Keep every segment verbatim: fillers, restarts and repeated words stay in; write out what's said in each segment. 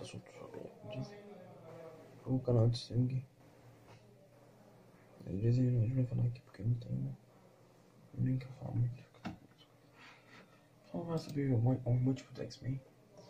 assunto sobre Disney. O canal de sangue. Disney a gente vai falar aqui porque não tem nem que eu falo muito. Vamos falar sobre o múltiplo do X-Men.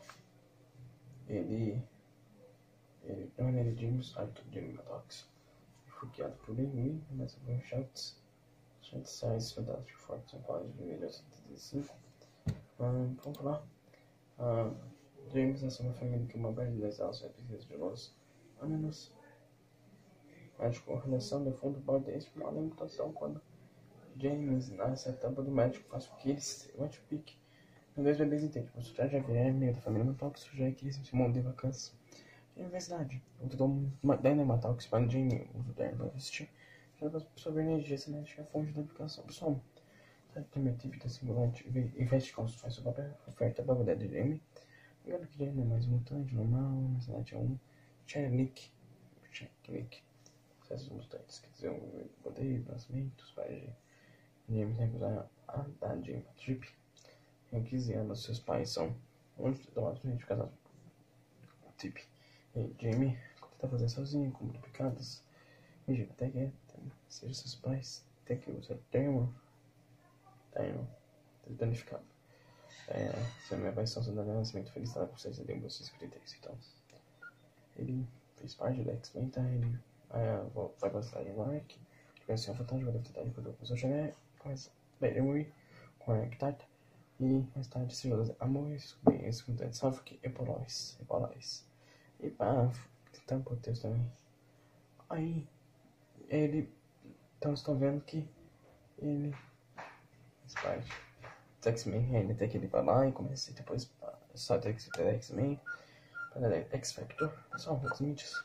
Ele. Ele não era James Arthur James Maddox. Foi criado por Lee mas por Schultz. Schultz Size Fantastic Four São Paulo de mil novecentos e setenta e cinco. Um, vamos lá. Uh, James nasceu numa família que uma barra de lesões precisa de Los Angeles. Médico, a relação de fundo pode explicar a mutação quando James nasce, a tampa do médico faz o que eles o antipique. Os dois bebês entendem, por sua Xavier, meio da família Matalx, já que eles se mudam de vacância. Na universidade, o tutor Daniel Matalx, pai de Jamie, o Daniel vai vestir, já para absorver energia cinética, a fonte da educação pessoal. Também tive da simulante investigar os faz sua própria oferta para a verdade de Jamie. Lembrando que Jamie é mais mutante, normal, na cidade é um Chernik. Chernik. Essas mutantes, quer dizer, um poder, nascimento, os pais de James recusar a dar Jamie a Trip. Em quinze anos, seus pais são onde tomados de casados. Trip. E Jamie tenta fazer sozinho, com multiplicadas. E até que seja seus pais, até que usa termo. Termo. Danificado. É, se a minha paixão só dá nascimento feliz, ela consegue de mil novecentos e cinquenta e três. Então, ele fez parte do X-Men, tá? Ele uh, vai pra cidade de Nova York, conheceu a fantasma, vai tentar encontrar o professor Xavier, começa a Benjamin com a Arctata, e mais tarde se junta a Amores, esse com o Suffolk e Polóis, e Polóis. E pá, tentar um texto também. Aí, ele, então estão vendo que ele faz parte do X-Men, ele tem que ir pra lá e começa depois só do X-Men, para X-Factor, só alguns mídias.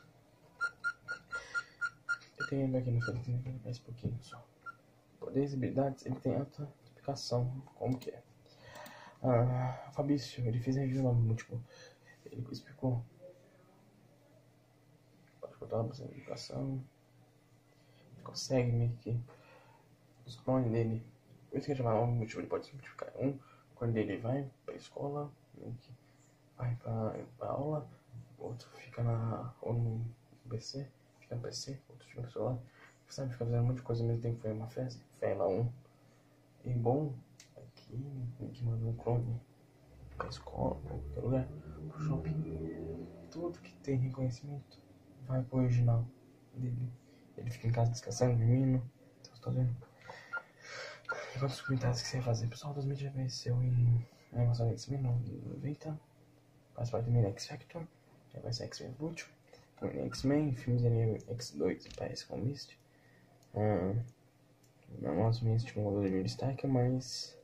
Eu tenho aqui no Facebook mais pouquinho só. Poderes e habilidades, ele tem alta explicação, como que é. Ah, Fabrício, ele fez review no múltiplo, ele explicou. Pode botar uma explicação. Ele consegue meio que os clones dele. Por isso que ele chama um múltiplo, ele pode se multiplicar. Um clone dele vai pra escola, meio que vai pra, pra aula, o outro fica na, ou no P C, fica no P C, outro fica no celular. Sabe, fica fazendo um monte de coisa ao mesmo tempo. Foi uma festa, foi lá um. E bom, aqui, que mandou um clone pra escola, pra qualquer lugar, pro shopping. Tudo que tem reconhecimento vai pro original dele. Ele fica em casa descansando, dormindo. Então, você tá vendo? E quantos comentários que você ia fazer? Pessoal, dois mil já venceu em animação X-Men noventa. Faz parte do meio X-Factor. Já vai ser X-Men Útil. X-Men, filmes de anime X dois, parece com Mist. Uh, nosso Mist com o modelo de destaque, mas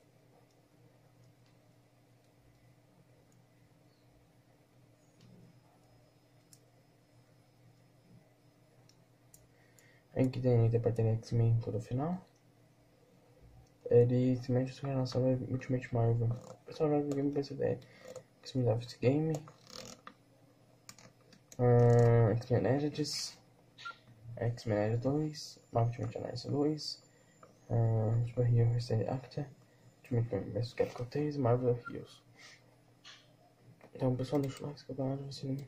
aí que tem interpretando X-Men todo o final. Ele se mete em relação ao Ultimate Marvel. O pessoal joga o game P C D. X-Men Office Game. Uh, X-Men Edits. X-Men Edit dois. Marvel Ultimate Alliance dois. Uh, Super Hero Reset Acta. Ultimate Marvel vs Capcom três. Marvel Heroes. Então, pessoal, deixa o like, se o canal de cinema.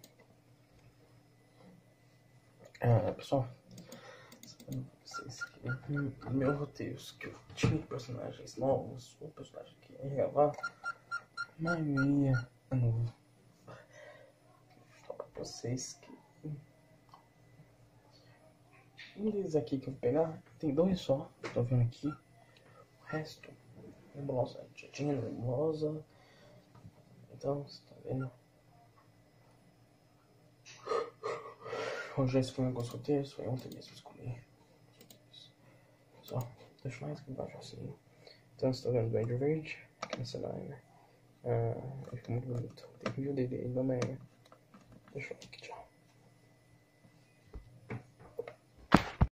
Ah, pessoal, vocês que meus roteiros que eu tinha personagens novos, o personagem que ia gravar, a maioria é novo. Só pra vocês que um deles aqui que eu vou pegar, tem dois só, tô vendo aqui. O resto, nebulosa, já tinha nebulosa. Então, você tá vendo? Hoje já escolhi alguns roteiros, foi ontem mesmo escolhi. Só, deixa mais aqui embaixo assim. Então, você tá vendo o Andrew Verde, aqui nessa live. Ah, ele fica muito bonito. Tem vídeo dele aí, não é. Deixa eu ver aqui, tchau.